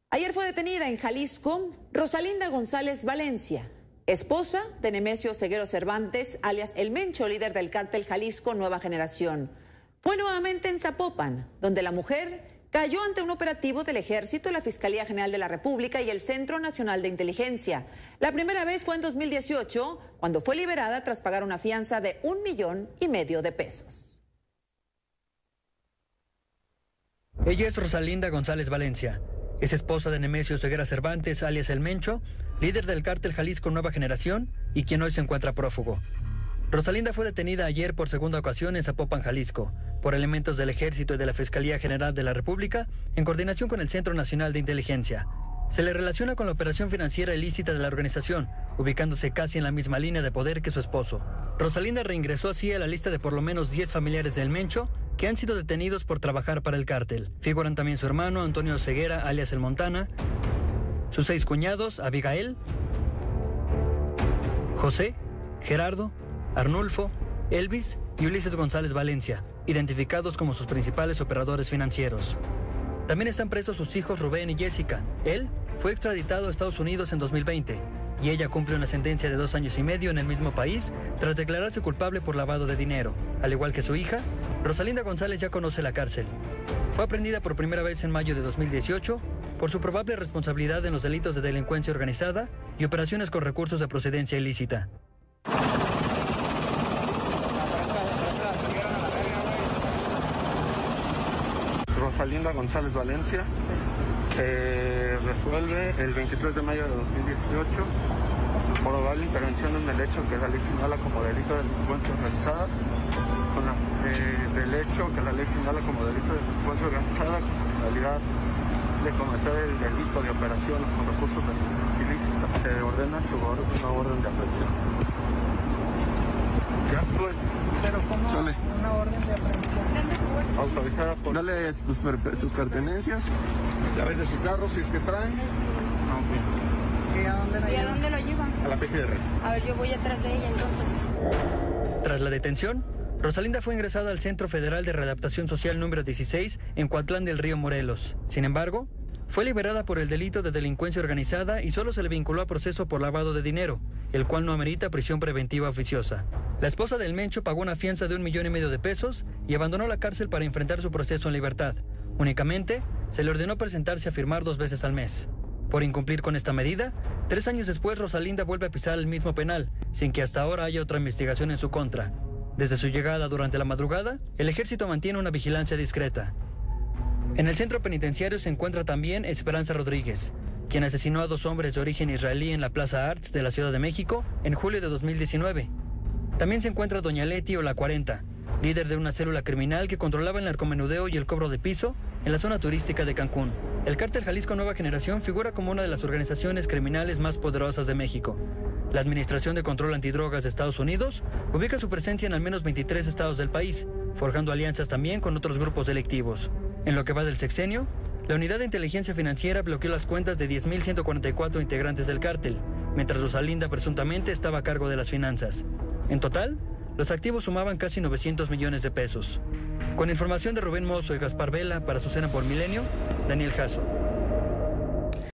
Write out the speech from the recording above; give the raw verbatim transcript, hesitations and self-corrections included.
Ayer fue detenida en Jalisco Rosalinda González Valencia, esposa de Nemesio Ceguero Cervantes, alias El Mencho, líder del cártel Jalisco Nueva Generación. Fue nuevamente en Zapopan, donde la mujer cayó ante un operativo del Ejército, la Fiscalía General de la República y el Centro Nacional de Inteligencia. La primera vez fue en dos mil dieciocho, cuando fue liberada tras pagar una fianza de un millón y medio de pesos. Ella es Rosalinda González Valencia. Es esposa de Nemesio Ceguera Cervantes, alias El Mencho, líder del cártel Jalisco Nueva Generación y quien hoy se encuentra prófugo. Rosalinda fue detenida ayer por segunda ocasión en Zapopan, Jalisco, por elementos del Ejército y de la Fiscalía General de la República, en coordinación con el Centro Nacional de Inteligencia. Se le relaciona con la operación financiera ilícita de la organización, ubicándose casi en la misma línea de poder que su esposo. Rosalinda reingresó así a la lista de por lo menos diez familiares del Mencho que han sido detenidos por trabajar para el cártel. Figuran también su hermano Antonio Ceguera, alias El Montana, sus seis cuñados, Abigail, José, Gerardo, Arnulfo, Elvis y Ulises González Valencia, identificados como sus principales operadores financieros. También están presos sus hijos Rubén y Jessica. Él fue extraditado a Estados Unidos en dos mil veinte y ella cumple una sentencia de dos años y medio en el mismo país tras declararse culpable por lavado de dinero. Al igual que su hija, Rosalinda González ya conoce la cárcel. Fue aprendida por primera vez en mayo de dos mil dieciocho por su probable responsabilidad en los delitos de delincuencia organizada y operaciones con recursos de procedencia ilícita. Rosalinda González Valencia se resuelve el veintitrés de mayo de dos mil dieciocho por probable intervención en el hecho que la ley señala como delito de delincuencia organizada, con la, eh, del hecho que la ley señala como delito de delincuencia organizada con la finalidad de cometer el delito de operaciones con recursos de delincuencia ilícita. Se ordena su orden, una orden de aprehensión. Ya fue. Pero ¿cómo Sale. Una orden de aprehensión? Autorizada por... Dale sus, sus pertenencias, llaves de su carro si es que traen. ¿Y a dónde lo ¿Y a llevan? dónde lo llevan? A la P G R. A ver, yo voy atrás de ella entonces. Tras la detención, Rosalinda fue ingresada al Centro Federal de Readaptación Social número dieciséis en Coatlán del Río, Morelos. Sin embargo, fue liberada por el delito de delincuencia organizada y solo se le vinculó a proceso por lavado de dinero, el cual no amerita prisión preventiva oficiosa. La esposa del Mencho pagó una fianza de un millón y medio de pesos y abandonó la cárcel para enfrentar su proceso en libertad. Únicamente se le ordenó presentarse a firmar dos veces al mes. Por incumplir con esta medida, tres años después Rosalinda vuelve a pisar el mismo penal, sin que hasta ahora haya otra investigación en su contra. Desde su llegada durante la madrugada, el ejército mantiene una vigilancia discreta. En el centro penitenciario se encuentra también Esperanza Rodríguez, quien asesinó a dos hombres de origen israelí en la Plaza Arts de la Ciudad de México en julio de dos mil diecinueve. También se encuentra Doña Leti o la cuarenta, líder de una célula criminal que controlaba el narcomenudeo y el cobro de piso en la zona turística de Cancún. El cártel Jalisco Nueva Generación figura como una de las organizaciones criminales más poderosas de México. La Administración de Control Antidrogas de Estados Unidos ubica su presencia en al menos veintitrés estados del país, forjando alianzas también con otros grupos delictivos. En lo que va del sexenio, la Unidad de Inteligencia Financiera bloqueó las cuentas de diez mil ciento cuarenta y cuatro integrantes del cártel, mientras Rosalinda presuntamente estaba a cargo de las finanzas. En total, los activos sumaban casi novecientos millones de pesos. Con información de Rubén Mozo y Gaspar Vela para Su Cena por Milenio, Daniel Jasso.